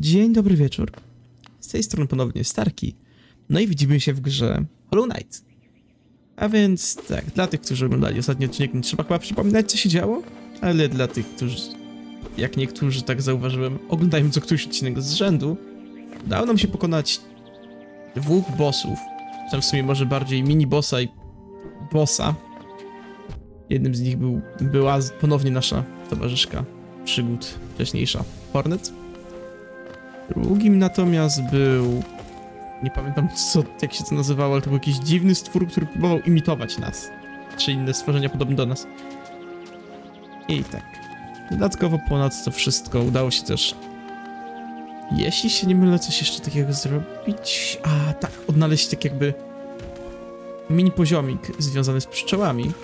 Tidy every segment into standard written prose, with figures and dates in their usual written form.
Dzień dobry wieczór. Z tej strony ponownie Starki. No i widzimy się w grze Hollow Knight. A więc tak, dla tych, którzy oglądali ostatni odcinek, nie trzeba chyba przypominać, co się działo, ale dla tych, którzy, jak niektórzy tak zauważyłem, oglądają co któryś odcinek z rzędu, udało nam się pokonać dwóch bossów. Tam w sumie może bardziej mini-bossa i bossa. Jednym z nich była ponownie nasza towarzyszka przygód wcześniejsza, Hornet. Drugim natomiast był... Nie pamiętam jak się to nazywało, ale to był jakiś dziwny stwór, który próbował imitować nas. Czy inne stworzenia podobne do nas. I tak. Dodatkowo ponad to wszystko udało się też... Jeśli się nie mylę, coś jeszcze takiego zrobić... A, tak, odnaleźć tak jakby... mini poziomik związany z pszczołami.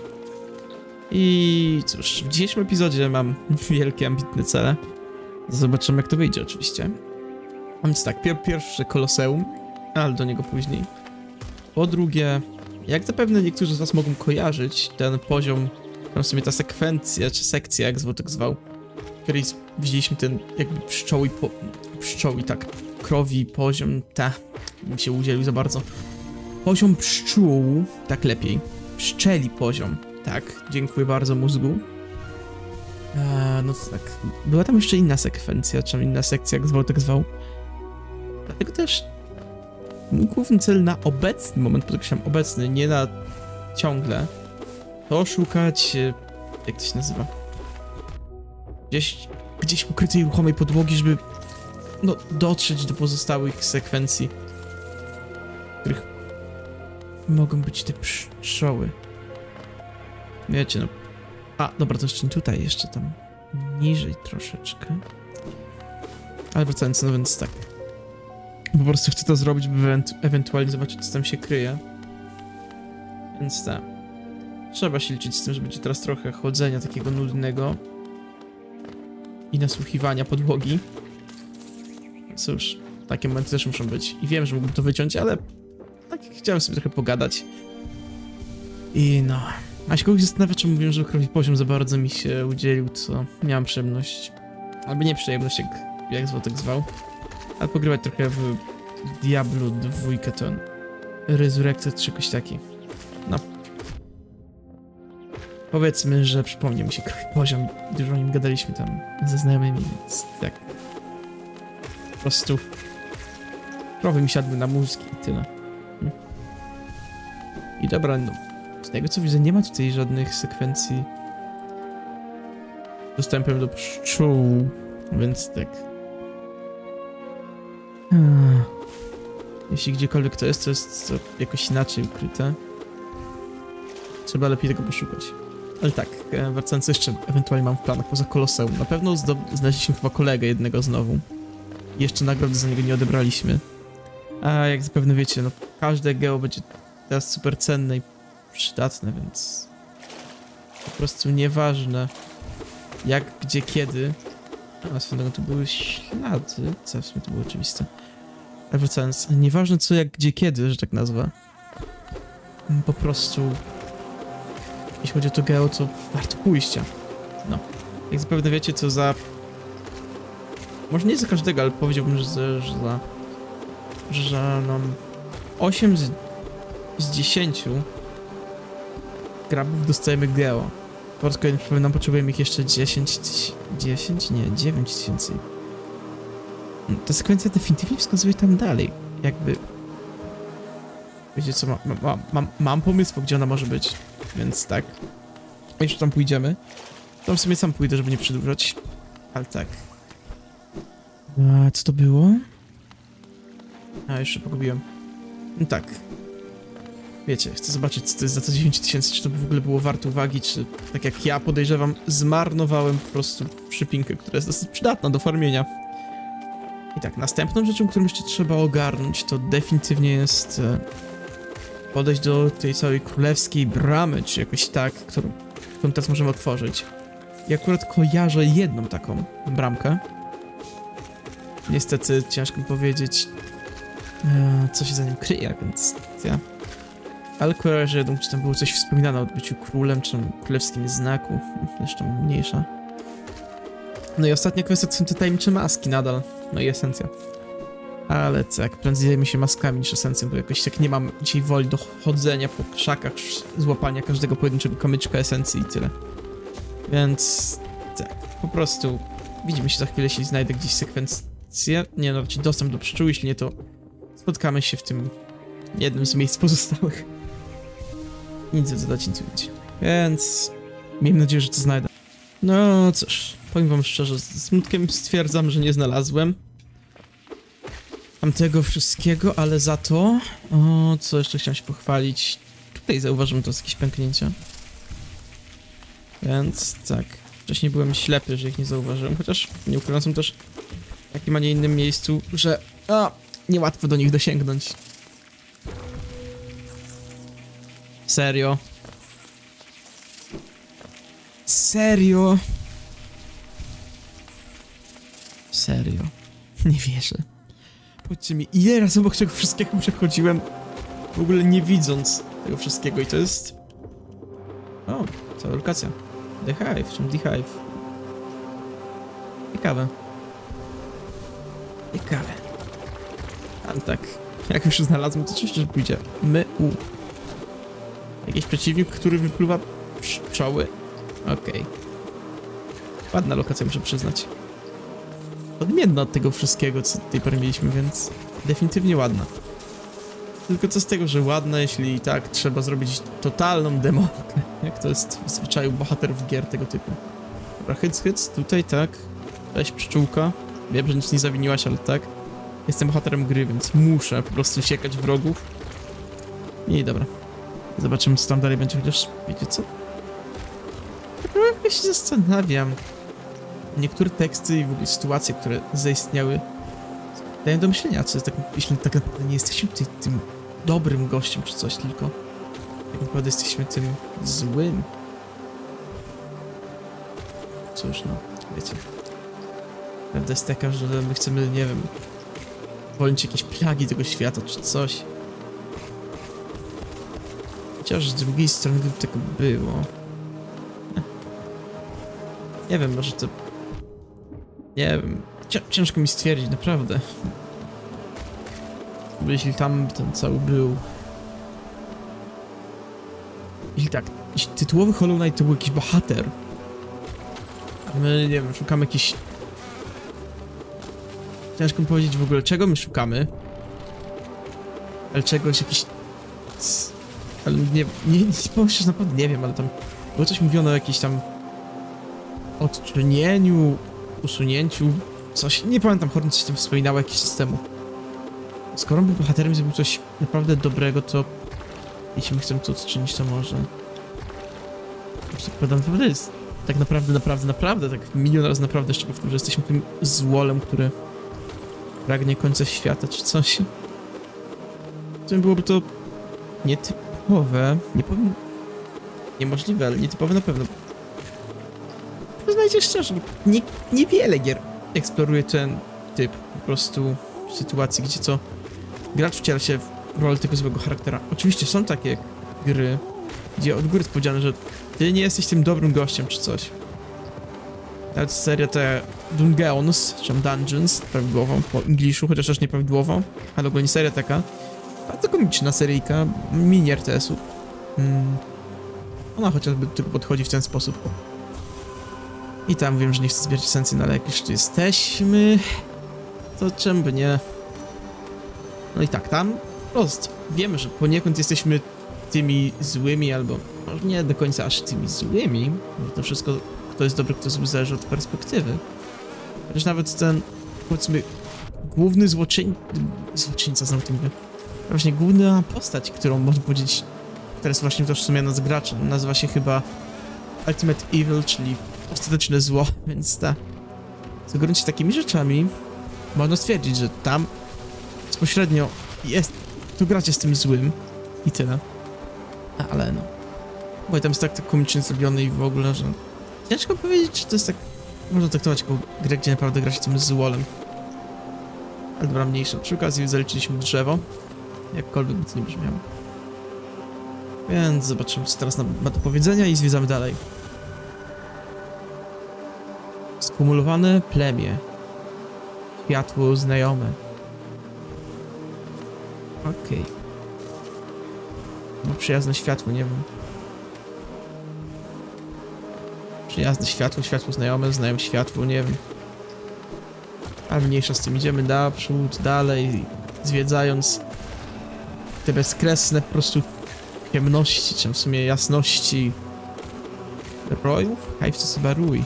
I cóż, w dzisiejszym epizodzie mam wielkie, ambitne cele. Zobaczymy, jak to wyjdzie oczywiście. A więc tak, pierwsze Koloseum, ale do niego później. Po drugie, jak zapewne niektórzy z was mogą kojarzyć, ten poziom, w sumie ta sekwencja, czy sekcja, jak Złotek zwał, w której widzieliśmy ten jakby pszczoły, tak, krowi poziom, mi się udzielił za bardzo. Poziom pszczół, tak lepiej, pszczeli poziom, tak, dziękuję bardzo mózgu. No to tak, była tam jeszcze inna sekwencja, czy inna sekcja, jak Złotek zwał. Dlatego też mój główny cel na obecny moment, podkreślam obecny, nie na ciągle, to szukać, jak to się nazywa, gdzieś ukrytej ruchomej podłogi, żeby no dotrzeć do pozostałych sekwencji, w których mogą być te pszczoły. Wiecie, no. A, dobra, to jeszcze tutaj, jeszcze tam niżej troszeczkę. Ale wracając, no więc tak. Po prostu chcę to zrobić, by ewentualnie zobaczyć, co tam się kryje. Więc tak. Trzeba się liczyć z tym, że będzie teraz trochę chodzenia takiego nudnego. I nasłuchiwania podłogi. Cóż, takie momenty też muszą być. I wiem, że mógłbym to wyciąć, ale tak chciałem sobie trochę pogadać. I no... A się kogoś zastanawia, czy mówiłem, że krowi poziom za bardzo mi się udzielił, co miałem przyjemność. Albo nie przyjemność, jak Złotek zwał. Ale pogrywać trochę w Diablo 2, ten Resurrected czy jakoś taki. No. Powiedzmy, że przypomniał mi się krowi poziom, dużo o nim gadaliśmy tam ze znajomymi, więc tak. Po prostu krowy mi siadły na mózg i tyle. I dobra, no. Z tego co widzę, nie ma tutaj żadnych sekwencji dostępem do pszczół, więc tak. Jeśli gdziekolwiek to jest to jakoś inaczej ukryte. Trzeba lepiej tego poszukać. Ale tak, wracając jeszcze, ewentualnie mam w planach poza Koloseum. Na pewno znaleźliśmy chyba kolegę jednego znowu. I jeszcze nagrody za niego nie odebraliśmy. A jak zapewne wiecie, no każde geo będzie teraz super cenne i przydatne, więc po prostu nieważne jak, gdzie, kiedy. A swoją drogą to były ślady, co w sumie to było oczywiste. Ale wracając, nieważne co, jak, gdzie, kiedy, że tak nazwę. Po prostu jeśli chodzi o to geo, to warto pójścia. No, jak zapewne wiecie, co za... Może nie za każdego, ale powiedziałbym, że no 8 z 10 grabów dostajemy geo. Po raz kolejny przypominam, potrzebujemy ich jeszcze 10? Nie, 9 tysięcy. Ta sekwencja definitywnie wskazuje tam dalej. Jakby... Wiecie co, mam pomysł, gdzie ona może być. Więc tak. Jeszcze tam pójdziemy. Tam w sumie sam pójdę, żeby nie przedłużać. Ale tak. A co to było? A, jeszcze pogubiłem. No tak. Wiecie, chcę zobaczyć, co to jest za to 9 tysięcy, czy to w ogóle było warte uwagi, czy tak jak ja podejrzewam, zmarnowałem po prostu przypinkę, która jest dosyć przydatna do farmienia. I tak, następną rzeczą, którą jeszcze trzeba ogarnąć, to definitywnie jest podejść do tej całej królewskiej bramy, czy jakoś tak, którą teraz możemy otworzyć. I akurat kojarzę jedną taką bramkę. Niestety ciężko powiedzieć, co się za nim kryje, więc ja... Ale kojarzę jedną, czy tam było coś wspominane o byciu królem, czy królewskim znaku, zresztą mniejsza. No i ostatnia kwestia to są te tajemnicze maski nadal. No i esencja. Ale tak, prędzej zajmę się maskami niż esencją, bo jakoś tak nie mam dzisiaj woli do chodzenia po krzakach, złapania każdego pojedynczego kamyczka esencji i tyle. Więc tak, po prostu widzimy się za chwilę, jeśli znajdę gdzieś sekwencję. Nie no, raczej dostęp do pszczół, jeśli nie, to spotkamy się w tym jednym z miejsc pozostałych. Nic zadać intuicji. Więc miejmy nadzieję, że to znajdę. No cóż, powiem wam szczerze, z smutkiem stwierdzam, że nie znalazłem tamtego wszystkiego, ale za to... O, co jeszcze chciałem się pochwalić? Tutaj zauważyłem to jakieś pęknięcia. Więc tak, wcześniej byłem ślepy, że ich nie zauważyłem, chociaż nie ukrywam, są też w takim, a nie innym miejscu, że niełatwo do nich dosięgnąć. Serio? Serio? Serio? Nie wierzę. Powiedzcie mi, ile razy obok tego wszystkiego przechodziłem, w ogóle nie widząc tego wszystkiego i to jest... O, cała lokacja. The Hive, czym The Hive. Ciekawe. Ciekawe. Ale tak, jak już znalazłem, to oczywiście, że pójdzie. Jakiś przeciwnik, który wypluwa pszczoły. Okej. Ładna lokacja, muszę przyznać. Odmienna od tego wszystkiego, co do tej pory mieliśmy, więc definitywnie ładna. Tylko co z tego, że ładna, jeśli i tak trzeba zrobić totalną demolkę, jak to jest w zwyczaju bohaterów gier tego typu. Dobra, hyc, tutaj tak. Cześć pszczółka. Wiem, że nic nie zawiniłaś, ale tak. Jestem bohaterem gry, więc muszę po prostu siekać wrogów. I dobra. Zobaczymy, co tam dalej będzie, chociaż wiecie co? Ja się zastanawiam. Niektóre teksty i w ogóle sytuacje, które zaistniały, dają do myślenia, co jest tak, jeśli tak naprawdę nie jesteśmy tym dobrym gościem czy coś, tylko tak naprawdę jesteśmy tym złym. Cóż, no, wiecie. Prawda jest taka, że my chcemy, nie wiem, wolnić jakieś plagi tego świata czy coś. Chociaż z drugiej strony gdyby tego było... Nie wiem, może to... Nie wiem, ciężko mi stwierdzić, naprawdę. Bo jeśli tam ten cały był... Jeśli tak, jeśli tytułowy Hollow Knight to był jakiś bohater, a my, nie wiem, szukamy jakiś... Ciężko mi powiedzieć w ogóle, czego my szukamy. Ale czegoś, jakiś... Ale nie powiem szczerze, naprawdę nie wiem, ale tam było coś mówione o jakimś tam odczynieniu, usunięciu, coś, nie pamiętam, Horn coś tam wspominało jakiś czas temu. Skoro on był bohaterem i zrobił coś naprawdę dobrego, to jeśli my chcemy to odczynić, to może... Naprawdę jest tak naprawdę, tak milion razy naprawdę jeszcze powtórzę, że jesteśmy tym złolem, który pragnie końca świata, czy coś. To byłoby to nietypowe, nie powiem... Niemożliwe, ale nietypowe na pewno. Przyznajcie szczerze, niewiele gier eksploruje ten typ po prostu sytuacji, gdzie co gracz wciela się w rolę tego złego charaktera. Oczywiście są takie gry, gdzie od góry jest powiedziane, że ty nie jesteś tym dobrym gościem czy coś. Nawet seria te Dungeons, czy Dungeons, prawidłowo po angliszu, chociaż też nieprawidłowo, ale ogólnie seria taka. Bardzo komiczna seryjka, mini RTS-u. Ona chociażby tylko podchodzi w ten sposób. I tam wiem, że nie chcę zbierać esencji, no ale jak już tu jesteśmy, to czemu by nie? No i tak, tam wprost wiemy, że poniekąd jesteśmy tymi złymi, albo może nie do końca aż tymi złymi, bo to wszystko, kto jest dobry, kto zły, zależy od perspektywy. Chociaż nawet ten, powiedzmy, główny złoczyńca, znowu to mówię, właśnie główna postać, którą można powiedzieć, która jest właśnie utożsamiana z graczem, nazywa się chyba Ultimate Evil, czyli ostateczne zło, więc tak. Zagorąc się takimi rzeczami, można stwierdzić, że tam bezpośrednio jest, tu gracie z tym złym i tyle. Ale no. Bo tam jest tak komicznie zrobiony i w ogóle, że ciężko powiedzieć, czy to jest tak, można traktować jako grę, gdzie naprawdę gra się tym złolem. Ale dobra, mniejsza. Przy okazji zaliczyliśmy drzewo, jakkolwiek by to nie brzmiało. Więc zobaczymy, co teraz ma do powiedzenia i zwiedzamy dalej. Skumulowane plemię. Światło znajome. Okej. No przyjazne światło, nie wiem. Przyjazne światło, światło znajome, znajome światło, nie wiem. Ale mniejsza z tym, idziemy naprzód, dalej, zwiedzając te bezkresne po prostu ciemności, czy w sumie jasności rojów? Hajw to chyba rój.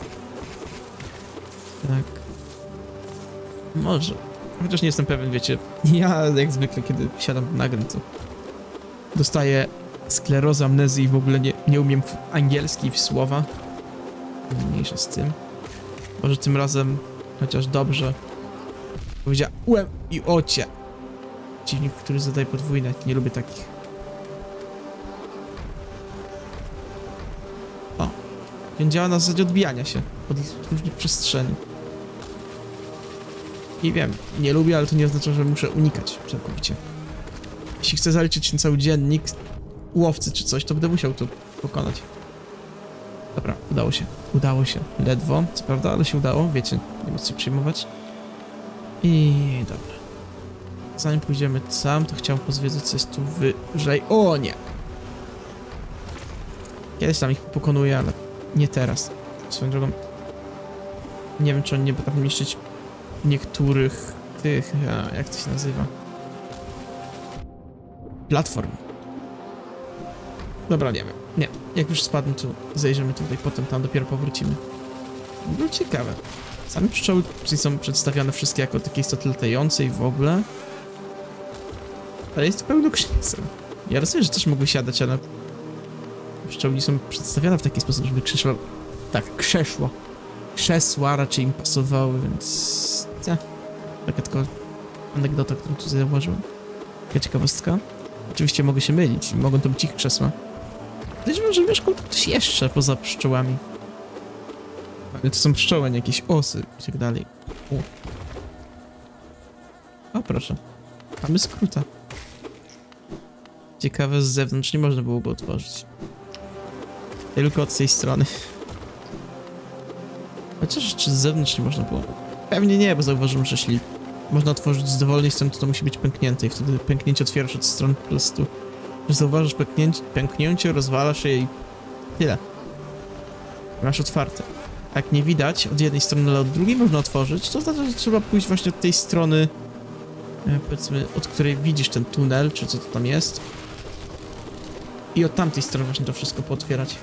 Tak. Może. Chociaż nie jestem pewien, wiecie. Ja jak zwykle, kiedy siadam na grę, to dostaję sklerozę, amnezji i w ogóle nie umiem w angielski w słowa. Mniejsza z tym. Może tym razem chociaż dobrze powiedziałem i ocie. Przeciwnik, który zadaje podwójne. Nie lubię takich. O. Ten działa na zasadzie odbijania się od różnych przestrzeni. I wiem, nie lubię, ale to nie oznacza, że muszę unikać całkowicie. Jeśli chcę zaliczyć ten cały dziennik łowcy czy coś, to będę musiał to pokonać. Dobra, udało się. Udało się. Ledwo, co prawda, ale się udało. Wiecie, nie ma co się przejmować. I dobra. Zanim pójdziemy tam, to chciałem pozwiedzać, co jest tu wyżej. O nie! Kiedyś tam ich pokonuję, ale nie teraz. Swoją drogą, nie wiem, czy oni nie potrafią niszczyć niektórych tych, jak to się nazywa? Platform. Dobra, nie wiem. Nie, jak już spadnę, to zejrzymy tutaj, potem tam dopiero powrócimy. No ciekawe. Same pszczoły są przedstawiane wszystkie jako takie istoty latające i w ogóle. Ale jest to pełno krzeseł. Ja rozumiem, że też mogły siadać, ale pszczoły nie są przedstawiane w taki sposób, żeby krzesła... Tak, krzesło. Krzesła raczej im pasowały, więc... Taka tylko anegdota, którą tu zauważyłem. Taka ciekawostka. Oczywiście mogę się mylić, mogą to być ich krzesła. Podejrzewam, że mieszkał tu ktoś jeszcze poza pszczołami. Ale to są pszczoły, nie jakieś osy i tak dalej. O, proszę. Mamy skróta. Ciekawe, z zewnątrz nie można było go otworzyć. Tylko od tej strony. Chociaż czy z zewnątrz nie można było? Pewnie nie, bo zauważyłem, że jeśli można otworzyć z dowolnej strony, to musi być pęknięte i wtedy pęknięcie otwierasz od strony po prostu. Że zauważysz pęknięcie, rozwalasz je i tyle. Masz otwarte. A jak nie widać od jednej strony, ale od drugiej można otworzyć, to znaczy, że trzeba pójść właśnie od tej strony, powiedzmy, od której widzisz ten tunel, czy co to tam jest. I od tamtej strony właśnie to wszystko pootwierać.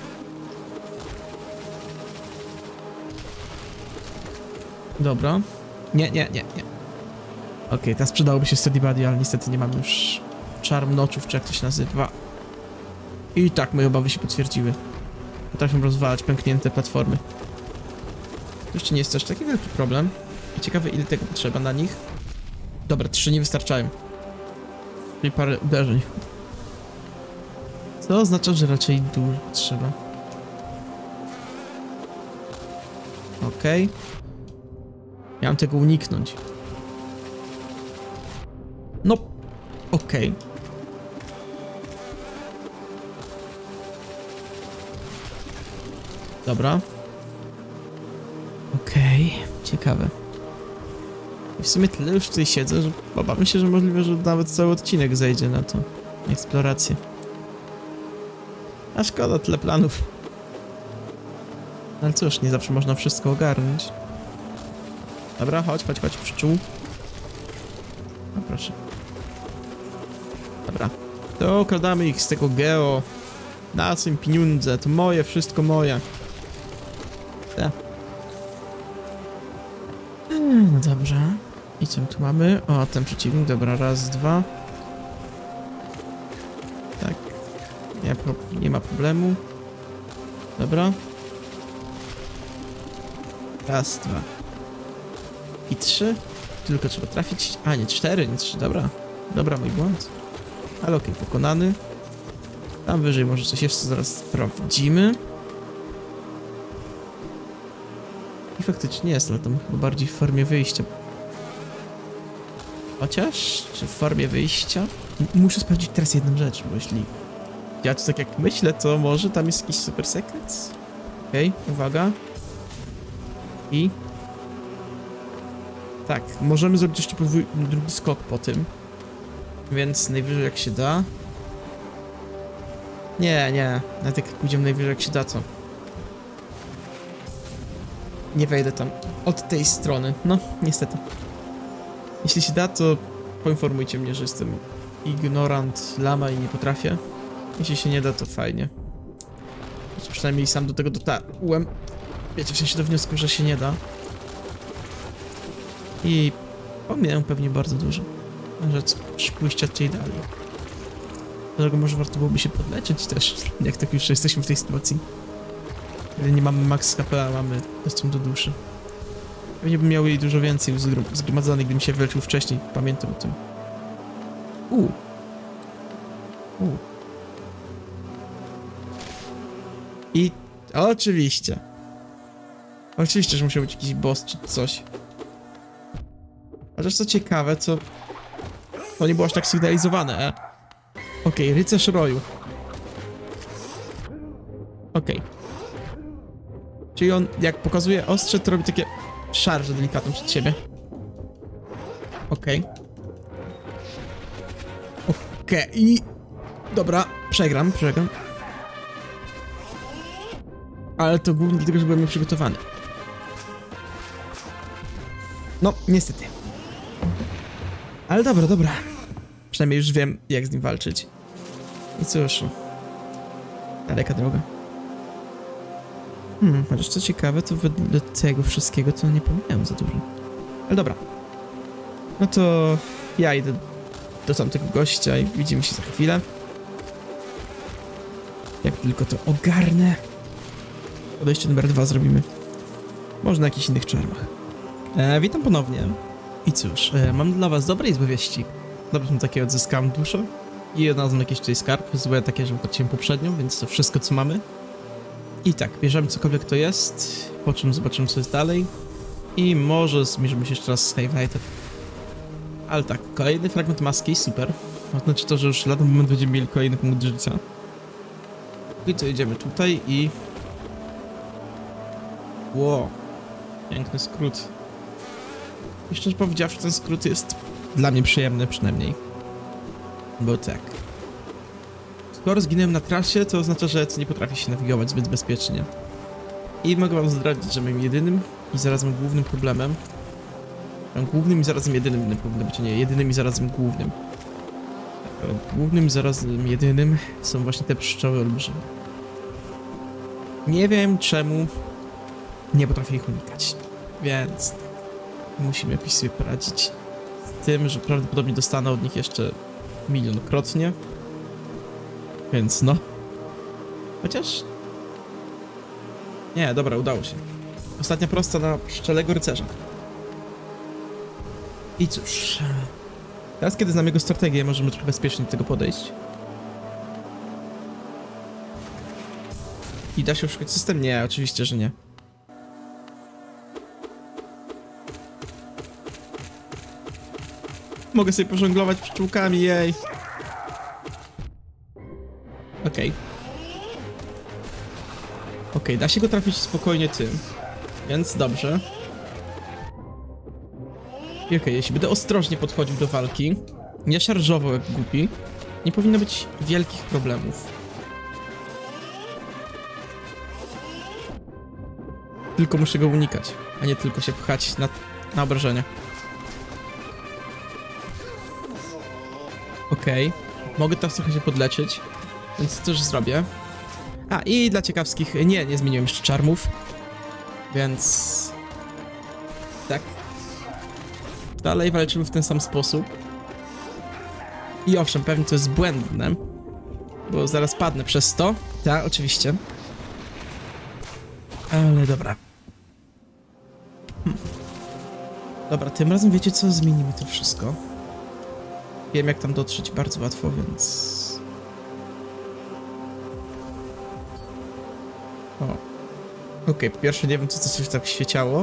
Dobra. Nie. Okej, teraz przydałoby się Steady Buddy, ale niestety nie mam już czarnoczów, czy jak to się nazywa. I tak moje obawy się potwierdziły. Potrafią rozwalać pęknięte platformy. To jeszcze nie jest też taki wielki problem. I ciekawe, ile tego potrzeba na nich. Dobra, 3 nie wystarczają. Czyli parę uderzeń. Co oznacza, że raczej dużo potrzeba. Okej. Miałem tego uniknąć. No, okej. Dobra. Okej, ciekawe. I w sumie tyle już tutaj siedzę, że obawiam się, że możliwe, że nawet cały odcinek zejdzie na to. Eksplorację. A szkoda, tyle planów. Ale cóż, nie zawsze można wszystko ogarnąć. Dobra, chodź, pszczół. No proszę. Dobra. To okradamy ich z tego geo. Na co im pieniądze? To moje, wszystko moje. Tak. No dobrze. I co my tu mamy? O, ten przeciwnik, dobra, raz, dwa. Tak. Nie ma problemu. Dobra. Raz, dwa. I 3. Tylko trzeba trafić. A, nie 4, nie 3. Dobra. Dobra, mój błąd. Ale okej, pokonany. Tam wyżej może coś jeszcze zaraz sprawdzimy. I faktycznie jest, ale tam chyba bardziej w formie wyjścia. Chociaż, czy w formie wyjścia? Muszę sprawdzić teraz jedną rzecz, bo jeśli ja to tak jak myślę, to może tam jest jakiś super sekret? Okej, uwaga. I... Tak, możemy zrobić jeszcze drugi skok po tym. Więc najwyżej jak się da. Nie. Nawet jak pójdziemy najwyżej jak się da, to nie wejdę tam od tej strony. No, niestety. Jeśli się da, to poinformujcie mnie, że jestem ignorant lama i nie potrafię. Jeśli się nie da, to fajnie. Przynajmniej sam do tego dotarłem. Wiecie, w sensie do wniosku, że się nie da. I pomijam pewnie bardzo dużo. Rzecz pójścia tutaj dalej. Dlatego może warto byłoby się podleczyć też, jak tak już jesteśmy w tej sytuacji. Kiedy nie mamy max HP, a mamy dostęp do duszy. Pewnie bym miał jej dużo więcej zgromadzonej, gdybym się wyleczył wcześniej. Pamiętam o tym. I oczywiście. Oczywiście, że musiał być jakiś boss czy coś. Chociaż co ciekawe, to nie było aż tak sygnalizowane, Okej, rycerz roju. Okej. Czyli on, jak pokazuje ostrze, to robi takie szarże delikatne przed siebie. Okej. I... Dobra, przegram. Ale to głównie dlatego, że byłem nieprzygotowany. No, niestety. Ale dobra. Przynajmniej już wiem, jak z nim walczyć. I cóż... Daleka droga. Chociaż co ciekawe, to wedle tego wszystkiego to nie pomyślałem za dużo. Ale dobra. No to... Ja idę do tamtego gościa i widzimy się za chwilę. Jak tylko to ogarnę. Podejście numer 2 zrobimy. Może na jakichś innych czarmach. Witam ponownie. I cóż, mam dla was dobre i złe wieści. Dobrze, takie odzyskałem duszę. I odnalazłem jakiś tutaj skarb. Złe takie, że utraciłem poprzednią, więc to wszystko co mamy. I tak, bierzemy cokolwiek to jest. Po czym zobaczymy co jest dalej. I może zmierzymy się jeszcze raz z Highlighted. Ale tak, kolejny fragment maski, super. To znaczy to, że już lada moment będziemy mieli kolejny punkt życia. I co, jedziemy tutaj i... Wow. Piękny skrót. I szczerze powiedziawszy, ten skrót jest dla mnie przyjemny przynajmniej. Bo tak. Skoro zginąłem na trasie, to oznacza, że nie potrafię się nawigować zbyt bezpiecznie. I mogę wam zdradzić, że moim jedynym i zarazem głównym problemem... Głównym i zarazem jedynym problemem, czy nie, jedynym i zarazem głównym. Głównym i zarazem jedynym są właśnie te pszczoły olbrzymie. Nie wiem czemu nie potrafię ich unikać, więc musimy jakoś sobie poradzić z tym, że prawdopodobnie dostanę od nich jeszcze milionkrotnie. Więc no. Chociaż... Nie, dobra, udało się. Ostatnia prosta na pszczelego rycerza. I cóż... Teraz, kiedy znam jego strategię, możemy trochę bezpiecznie do tego podejść. I da się oszukać system? Nie, oczywiście, że nie. Mogę sobie pożonglować pszczółkami, jej. Okej, da się go trafić spokojnie tym. Więc dobrze. I jeśli będę ostrożnie podchodził do walki, nie szarżował jak głupi, nie powinno być wielkich problemów. Tylko muszę go unikać, a nie tylko się pchać na obrażenia. Mogę teraz trochę się podleczyć, więc to też zrobię. A, i dla ciekawskich, nie zmieniłem jeszcze czarmów, więc... Tak. Dalej walczymy w ten sam sposób. I owszem, pewnie to jest błędne, bo zaraz padnę przez to. Tak, oczywiście. Ale dobra. Dobra, tym razem wiecie co? Zmienimy to wszystko. Wiem jak tam dotrzeć bardzo łatwo, więc... Po pierwsze nie wiem co coś tak świeciało.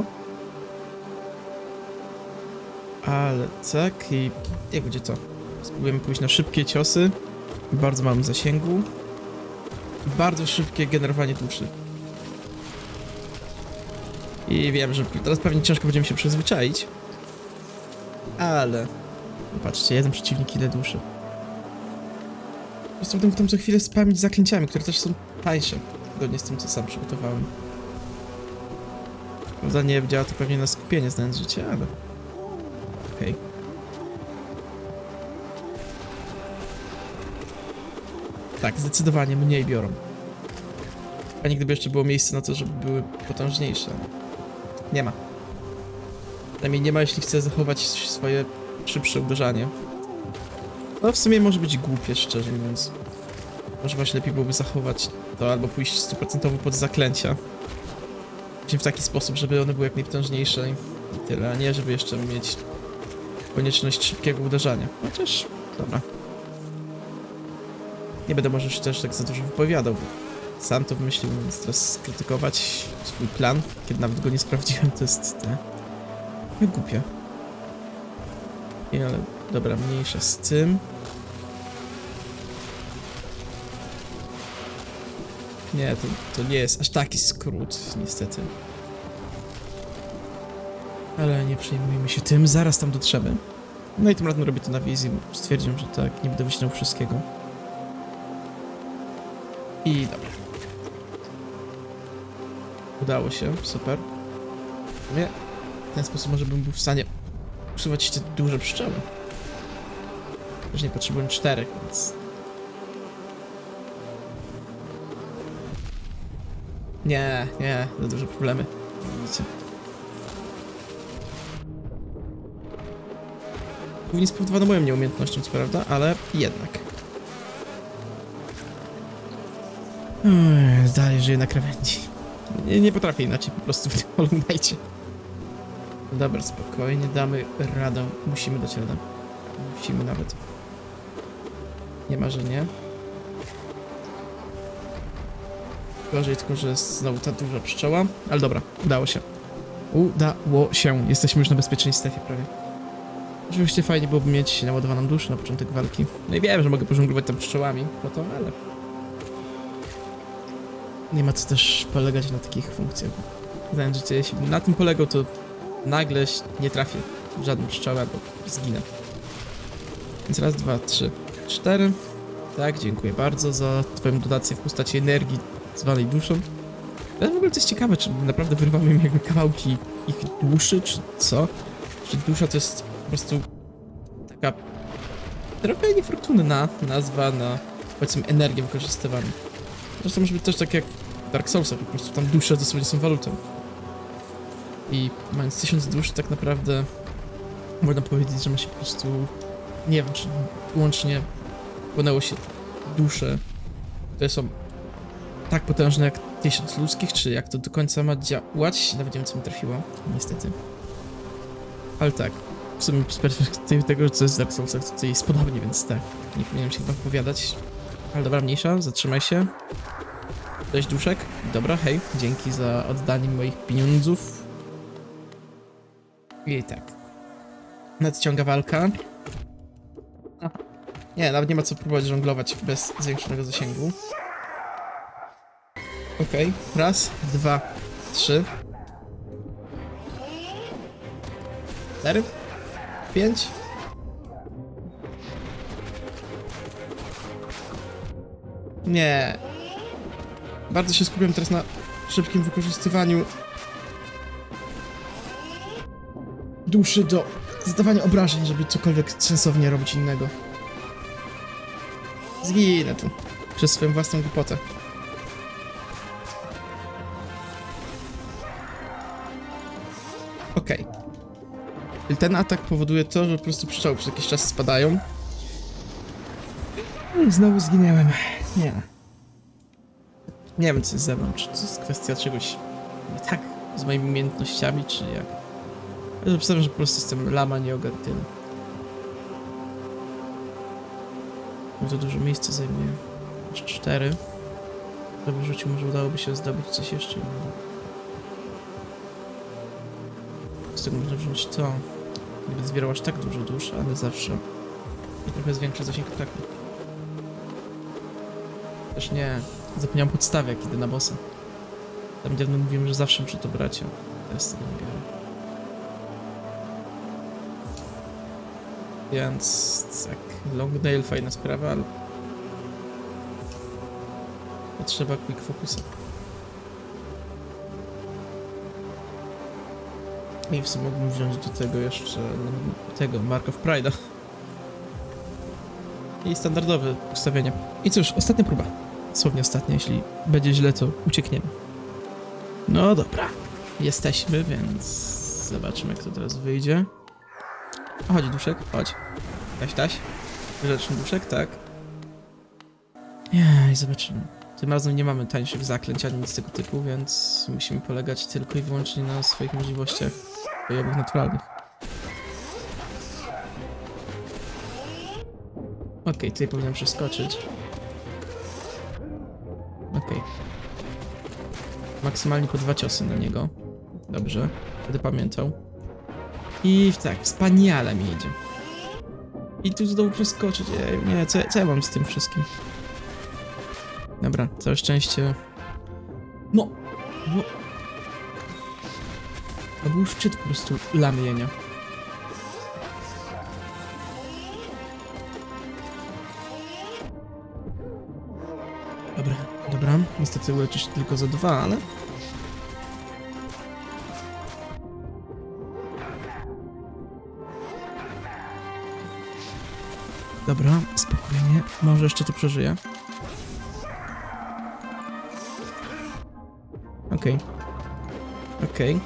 Ale tak i... Jak będzie to? Spróbujemy pójść na szybkie ciosy. W bardzo małym zasięgu. Bardzo szybkie generowanie duszy. I wiem, że teraz pewnie ciężko będziemy się przyzwyczaić. ale... No patrzcie, jeden przeciwnik, ile duszy. Po prostu będę tam co chwilę spamić zaklęciami, które też są tańsze. Zgodnie z tym, co sam przygotowałem. Prawda, nie działa to pewnie na skupienie, znając życie, ale... Okej. Tak, zdecydowanie mniej biorą. A gdyby jeszcze było miejsce na to, żeby były potężniejsze. Nie ma. Przynajmniej nie ma, jeśli chce zachować swoje szybsze uderzanie. No w sumie może być głupie, szczerze mówiąc. Może właśnie lepiej byłoby zachować to, albo pójść 100% pod zaklęcia. Właśnie w taki sposób, żeby one były jak najpotężniejsze i tyle, a nie żeby jeszcze mieć konieczność szybkiego uderzania. Chociaż, dobra. Nie będę może już też tak za dużo wypowiadał, bo sam to wymyślił, więc teraz skrytykować swój plan, kiedy nawet go nie sprawdziłem, to jest głupie. Ale dobra, mniejsza z tym. Nie, to nie jest aż taki skrót, niestety. Ale nie przejmujmy się tym, zaraz tam dotrzemy. No i tym razem robię to na wizji, bo stwierdziłem, że tak, nie będę wycinał wszystkiego. I dobra. Udało się, super. W ten sposób może bym był w stanie usuwać te duże pszczoły. Też nie potrzebuję 4, więc... Nie, za duże problemy. Widzicie. Głównie spowodowano moją nieumiejętnością, co prawda, ale jednak. Dalej żyję na krawędzi. Nie potrafię inaczej po prostu w tym Hollow Knightie. Dobra, spokojnie, damy radę. Musimy dać radę. Musimy nawet. Nie ma, że nie. Gorzej tylko, że jest znowu ta duża pszczoła. Ale dobra, udało się. Udało się. Jesteśmy już na bezpiecznej strefie prawie. Oczywiście fajnie byłoby mieć naładowaną duszę na początek walki. No i wiem, że mogę pożonglować tam pszczołami po to, ale... Nie ma co też polegać na takich funkcjach. Znając życie, jeśli bym na tym polegał, to nagle nie trafię w żadną pszczołę, albo zginę. Więc raz, 2, 3, 4. Tak, dziękuję bardzo za twoją dotację w postaci energii zwanej duszą. Ale w ogóle to jest ciekawe, czy naprawdę wyrywamy im jakby kawałki ich duszy, czy co? Czy dusza to jest po prostu taka trochę niefortunna nazwa na, powiedzmy, energię wykorzystywaną. Zresztą może być też tak jak w Dark Soulsach, po prostu tam dusze dosłownie są walutą. I mając 1000 dusz, tak naprawdę można powiedzieć, że ma się po prostu, nie wiem, czy łącznie płynęło się dusze, które są tak potężne jak 1000 ludzkich, czy jak to do końca ma działać? Nawet nie wiem, co mi trafiło, niestety. Ale tak, w sumie z perspektywy tego, co jest w Dark Soulsach, to jest podobnie, więc tak, nie powinienem się chyba wypowiadać. Ale dobra, mniejsza, zatrzymaj się. Cześć duszek. Dobra, hej, dzięki za oddanie moich pieniądzów. I tak. Nadciąga walka. Aha. Nie, nawet nie ma co próbować żonglować bez zwiększonego zasięgu. Okej, raz, 2, 3. 4. 5. Nie. Bardzo się skupiam teraz na szybkim wykorzystywaniu duszy do zadawania obrażeń, żeby cokolwiek sensownie robić innego. Zginę tu przez swoją własną głupotę. Okej. Ten atak powoduje to, że po prostu pszczoły przez jakiś czas spadają. I znowu zginęłem. Nie wiem, co jest ze mną, czy to jest kwestia czegoś nie tak z moimi umiejętnościami, czy jak. Ale obstawiam, że po prostu jestem lama, nie ogarnięty. To dużo miejsca zajmuje. Aż 4. W wyrzucił, może udałoby się zdobyć coś jeszcze innego. Z tego można wziąć to. Nie będę zbierał aż tak dużo dusz, ale zawsze trochę zwiększy zasięg ataku. Też nie. Zapomniałem podstawy, jak idę na bossa. Tam niedawno mówiłem, że zawsze muszę to brać, a teraz to nie biorę. Więc tak, long nail fajna sprawa, ale potrzeba quick focusa. I w sumie mógłbym wziąć do tego jeszcze tego Mark of Pride'a. I standardowe ustawienie. I cóż, ostatnia próba. Dosłownie ostatnia, jeśli będzie źle, to uciekniemy. No dobra, jesteśmy, więc zobaczymy, jak to teraz wyjdzie. Chodź, duszek, chodź. Taś. Grzeczny duszek, tak. I zobaczymy. Tym razem nie mamy tańszych zaklęć ani nic tego typu, więc musimy polegać tylko i wyłącznie na swoich możliwościach bojowych naturalnych. Okej, tutaj powinienem przeskoczyć. Okej. Maksymalnie po 2 ciosy na niego. Dobrze, będę pamiętał. I tak, wspaniale mi idzie. I tu znowu przeskoczyć. Nie, co ja mam z tym wszystkim? Dobra, całe szczęście. No! To był szczyt po prostu lamienia. Dobra. Niestety uleczy się tylko za 2, ale... Dobra, spokojnie. Może jeszcze to przeżyję. Okej.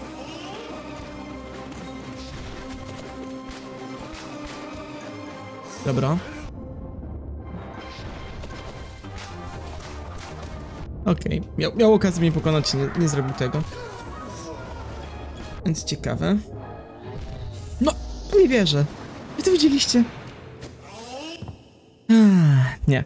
Dobra. Okej. Miał okazję mnie pokonać, nie zrobił tego. Więc ciekawe. No, nie wierzę. Wy to widzieliście? Nie.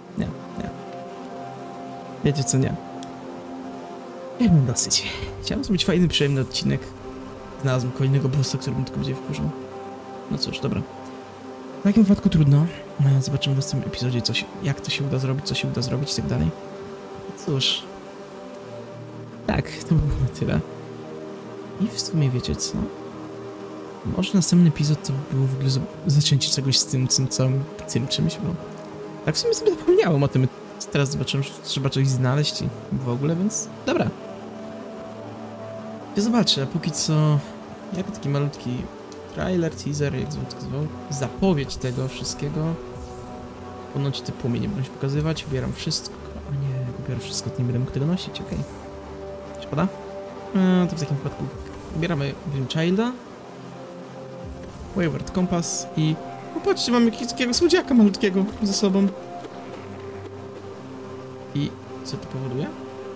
Wiecie co, nie. Ja mam dosyć. Chciałem zrobić fajny, przyjemny odcinek. Znalazłem kolejnego bossa, który mnie tylko będzie wkurzał. No cóż, dobra. W takim wypadku trudno. Zobaczymy w następnym epizodzie, jak to się uda zrobić, co się uda zrobić i tak dalej. Cóż. Tak, to było na tyle. I w sumie wiecie co? Może następny epizod to było w ogóle zaczęcie czegoś z tym czymś, bo... Tak w sumie sobie zapomniałem o tym. Teraz zobaczyłem, że trzeba coś znaleźć i w ogóle, więc... Dobra. Ja zobaczę, a póki co... Jako taki malutki trailer, teaser, jak zwał, zapowiedź tego wszystkiego. Ponoć te płomienie będą się pokazywać, ubieram wszystko. O nie, ubieram wszystko, to nie będę mógł tego nosić, okej. Szkoda? To w takim wypadku ubieramy Childa, Wayward Compass i... O, patrzcie, mamy takiego słodziaka malutkiego ze sobą. I co to powoduje?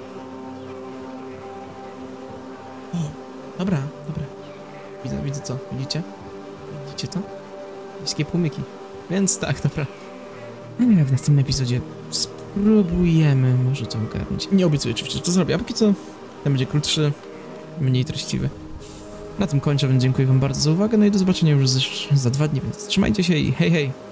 O, dobra. Widzę co, widzicie? Widzicie to? Niskie płomyki. Więc tak, dobra. W następnym epizodzie spróbujemy może to ogarnąć. Nie obiecuję oczywiście, że to zrobię, a póki co ten będzie krótszy, mniej treściwy. Na tym kończę, więc dziękuję wam bardzo za uwagę, no i do zobaczenia już za 2 dni, więc trzymajcie się i hej!